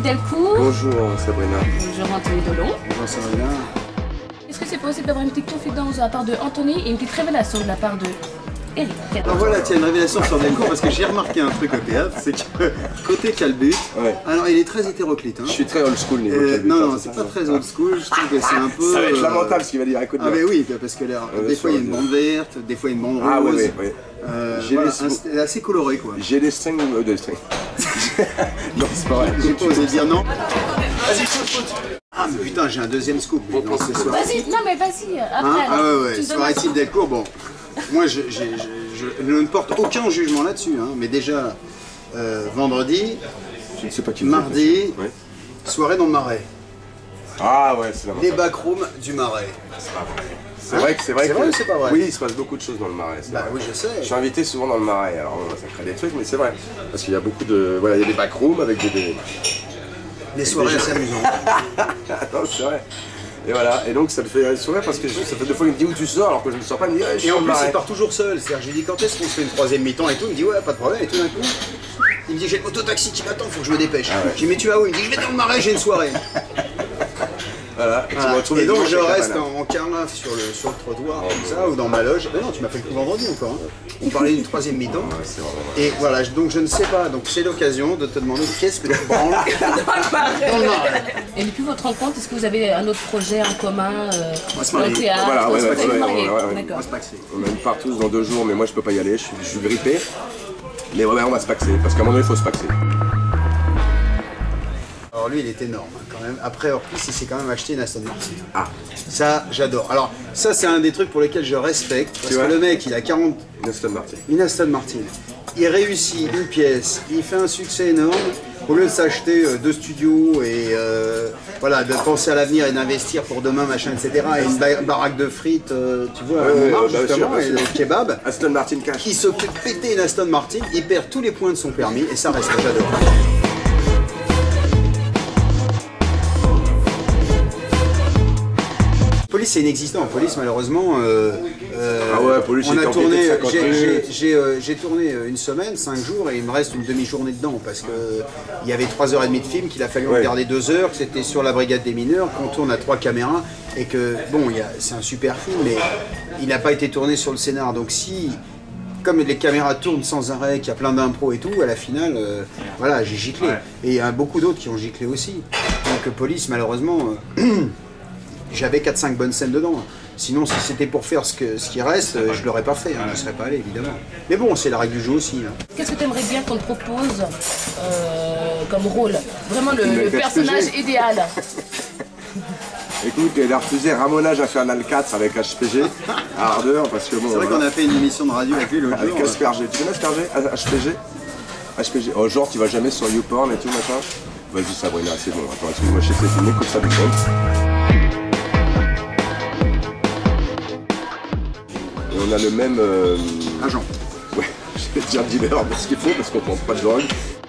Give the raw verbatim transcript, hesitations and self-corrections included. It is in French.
Delcourt. Bonjour Sabrina. Bonjour Anthony Delon. Bonjour Sabrina. Est-ce que c'est possible d'avoir une petite confidence de la part de Anthony et une petite révélation de la part de Eric? Alors voilà, tiens, une révélation sur Delcourt parce que j'ai remarqué un truc au théâtre, c'est que côté Calbut, ouais. Alors il est très hétéroclite. Hein. Je suis très old school niveau euh, Calbut. Non, non, c'est pas très old school, je trouve que c'est un peu... Ça va être euh... lamentable ce qu'il va dire, écoute. Ah mais oui, parce que là, ouais, des fois il y a une bande verte, des fois il y a une bande rose. Ah oui, oui, oui. Euh, J'ai voilà, les... c'est assez coloré quoi. J'ai des strings ou des strings. Non, c'est pas vrai. J'ai pas osé dire non. Vas-y, shoot, shoot. Ah mais putain, j'ai un deuxième scoop bon, non, ce soir. Vas-y, non mais vas-y, après. Hein ah ouais, ouais, tu soirée type Delcourt, bon. Moi je, je, je, je ne porte aucun jugement là-dessus, hein, mais déjà, euh, vendredi, je ne sais pas qui mardi, ouais. Soirée dans le Marais. Ah ouais, c'est la Les backrooms du Marais. C'est vrai que c'est vrai. C'est vrai ou c'est pas vrai? Oui, il se passe beaucoup de choses dans le Marais. Bah vrai. oui, je sais. Je suis invité souvent dans le Marais, alors ça crée des trucs, mais c'est vrai. Parce qu'il y a beaucoup de... Voilà, il y a des backrooms avec des... Des, des soirées assez amusantes. Non, c'est vrai. Et voilà, et donc ça me fait sourire parce que ça fait deux fois qu'il me dit où tu sors alors que je ne sors pas, il me dit ouais, je suis et en plus Marais. Il part toujours seul, c'est-à-dire je lui dis quand est-ce qu'on se fait une troisième mi-temps et tout, il me dit ouais pas de problème et tout d'un coup il me dit j'ai le mototaxi qui m'attend, faut que je me dépêche. Ah ouais. Je lui dis mais tu vas où? Il me dit je vais dans le Marais, j'ai une soirée. Voilà, et, voilà. Et donc je reste en, en carnaf sur le, sur le trottoir, oh, comme ça, ou dans ma loge. Mais non, tu m'as fait le coup vendredi encore. Hein. On parlait d'une troisième mi-temps. Ouais, et voilà, donc je ne sais pas, donc c'est l'occasion de te demander qu'est-ce que tu branles dans le Marais. Et depuis votre rencontre, est-ce que vous avez un autre projet en commun euh, On va se marier. Théâtre, voilà, ouais, ouais, ouais, ouais, ouais, ouais, ouais. On va se paxer. On a une part tous dans deux jours, mais moi je peux pas y aller, je suis, je suis grippé. Mais ouais, on va se paxer, parce qu'à un moment donné, il faut se paxer. Alors lui il est énorme hein, quand même. Après hors plus il s'est quand même acheté une Aston Martin. Ah. Ça j'adore. Alors ça c'est un des trucs pour lesquels je respecte. Parce que le mec il a quarante... Une Aston Martin. Une Aston Martin. Il réussit une pièce, il fait un succès énorme. Au lieu de s'acheter euh, deux studios et euh, voilà, de penser à l'avenir et d'investir pour demain, machin, et cetera. Et une ba baraque de frites, euh, tu vois, ouais, à Montmartre, bah, justement, sûr, et le kebab. Aston Martin cash. Il se fait péter une Aston Martin, il perd tous les points de son permis et ça reste, j'adore. Police c'est inexistant, police malheureusement, euh, euh, ah ouais, police, on a tourné, j'ai euh, euh, tourné une semaine, cinq jours et il me reste une demi-journée dedans parce que il y avait trois heures et demie de film qu'il a fallu ouais. regarder deux heures, que c'était sur la brigade des mineurs, qu'on tourne à trois caméras et que bon, c'est un super film mais il n'a pas été tourné sur le scénar donc si comme les caméras tournent sans arrêt, qu'il y a plein d'impro et tout, à la finale, euh, voilà, j'ai giclé. Ouais. Et il y a beaucoup d'autres qui ont giclé aussi. Donc police malheureusement. Euh, J'avais quatre cinq bonnes scènes dedans. Sinon, si c'était pour faire ce, que, ce qui reste, je ne l'aurais pas fait. Hein. Je ne serais pas allé, évidemment. Mais bon, c'est la règle du jeu aussi. Qu'est-ce que tu aimerais bien qu'on te propose euh, comme rôle? Vraiment le, le personnage idéal. Écoute, il a refusé Ramonage Infernal quatre avec H P G à Ardeur parce que bon. C'est vrai qu'on a fait une émission de radio avec lui l'autre jour. Avec Asperger. Tu connais Asperger? H P G H P G. Oh, genre, tu vas jamais sur YouPorn et tout, machin. Vas-y, Sabrina, c'est bon. Attends, excuse-moi, je sais que c'est filmé, comme ça, du compte. On a le même... Euh... agent. Ouais, je vais dire dealer, parce qu'il faut, parce qu'on prend pas de drogue.